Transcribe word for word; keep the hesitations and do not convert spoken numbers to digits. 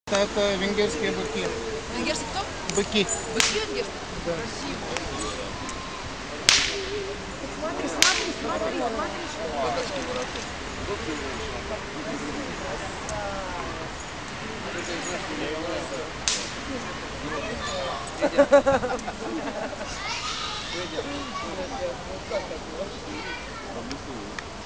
Это венгерские быки. Венгерский кто? Быки. Быки венгерские? Да. Красиво. Смотри, смотри, смотри, смотри, что